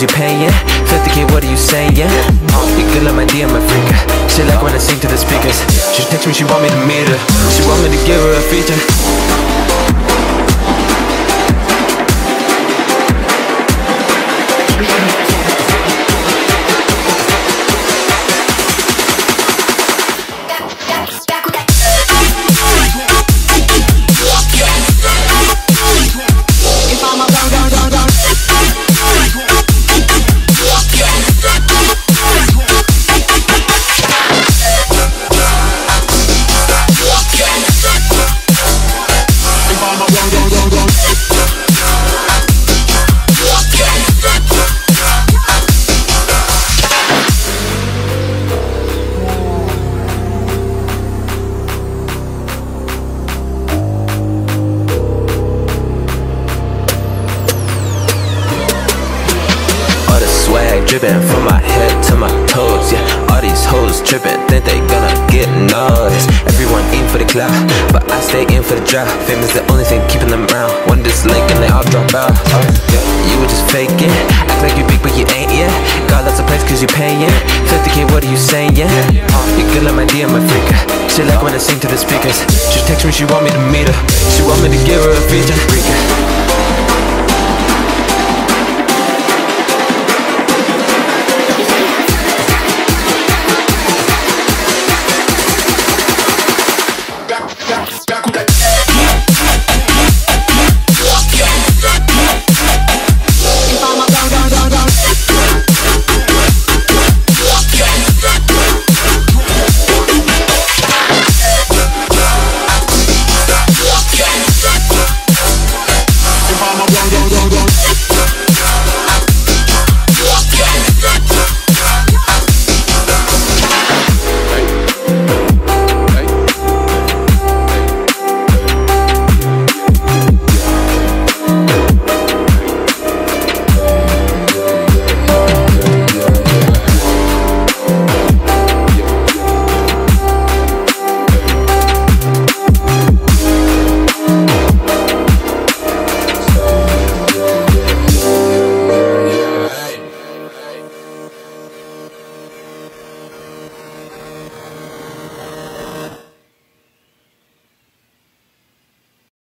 you paying. 50K, what are you saying? You good like my DM, my freaker. She like when I sing to the speakers. She text me, she want me to meet her. She want me to give her a feature. Drippin' from my head to my toes, yeah. All these hoes trippin', think they gonna get noticed. Everyone aim for the clout, but I stay in for the drop. Fame is the only thing keeping them around. One dislike and they all drop out. Yeah, you were just faking, act like you big but you ain't, yeah. Got lots of plays cause you paying. 50K, what are you saying, yeah? You good like my DM, my freaker. She like when I sing to the speakers. She text me, she want me to meet her. She want me to give her a feature. Freaker.